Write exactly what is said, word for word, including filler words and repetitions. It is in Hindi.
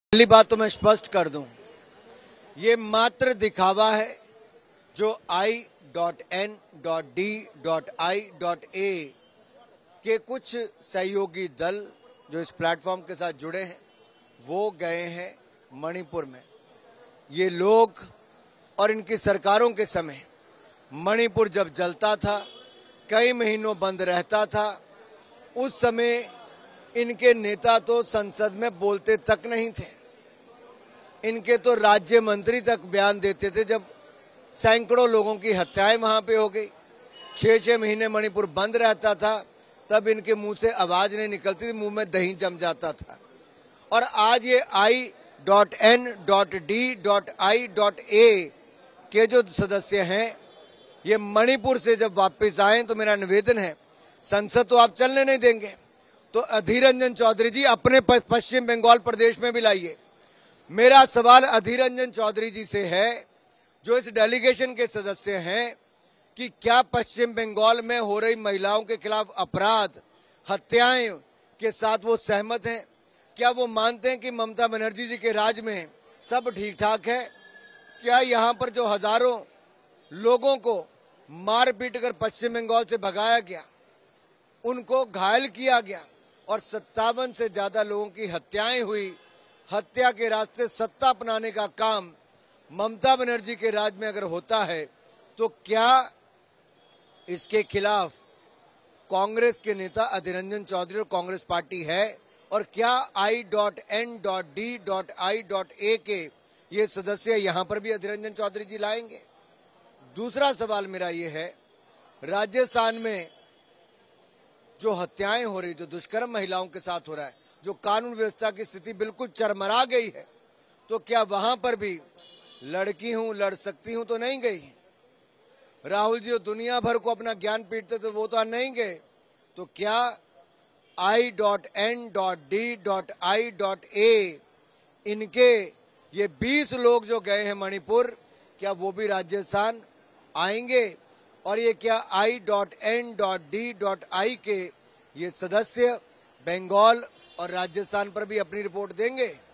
पहली बात तो मैं स्पष्ट कर दूं, ये मात्र दिखावा है जो I dot N dot D dot I dot A के कुछ सहयोगी दल जो इस प्लेटफॉर्म के साथ जुड़े हैं वो गए हैं मणिपुर में। ये लोग और इनकी सरकारों के समय मणिपुर जब जलता था, कई महीनों बंद रहता था, उस समय इनके नेता तो संसद में बोलते तक नहीं थे। इनके तो राज्य मंत्री तक बयान देते थे जब सैकड़ों लोगों की हत्याएं वहां पे हो गई। छह छह महीने मणिपुर बंद रहता था, तब इनके मुंह से आवाज नहीं निकलती थी, मुंह में दही जम जाता था। और आज ये I dot N dot D dot I dot A के जो सदस्य हैं, ये मणिपुर से जब वापस आए तो मेरा निवेदन है, संसद तो आप चलने नहीं देंगे तो अधीर रंजन चौधरी जी अपने पश्चिम बंगाल प्रदेश में भी लाइए। मेरा सवाल अधीर रंजन चौधरी जी से है, जो इस डेलीगेशन के सदस्य हैं, कि क्या पश्चिम बंगाल में हो रही महिलाओं के खिलाफ अपराध, हत्याएं के साथ वो सहमत हैं? क्या वो मानते हैं कि ममता बनर्जी जी के राज में सब ठीक ठाक है? क्या यहाँ पर जो हजारों लोगों को मार पीट कर पश्चिम बंगाल से भगाया गया, उनको घायल किया गया और सत्तावन से ज्यादा लोगों की हत्याएं हुई, हत्या के रास्ते सत्ता अपनाने का काम ममता बनर्जी के राज में अगर होता है तो क्या इसके खिलाफ कांग्रेस के नेता अधीर रंजन चौधरी और कांग्रेस पार्टी है? और क्या I dot N dot D dot I dot A के ये सदस्य यहां पर भी अधीर रंजन चौधरी जी लाएंगे? दूसरा सवाल मेरा ये है, राजस्थान में जो हत्याएं हो रही, जो दुष्कर्म महिलाओं के साथ हो रहा है, जो कानून व्यवस्था की स्थिति बिल्कुल चरमरा गई है, तो क्या वहां पर भी लड़की हूं लड़ सकती हूं तो नहीं गई? राहुल जी दुनिया भर को अपना ज्ञान पीटते तो वो तो नहीं गए। तो क्या I dot N dot D dot I dot A इनके ये बीस लोग जो गए हैं मणिपुर, क्या वो भी राजस्थान आएंगे? और ये क्या I dot N dot D dot I के ये सदस्य बंगाल और राजस्थान पर भी अपनी रिपोर्ट देंगे?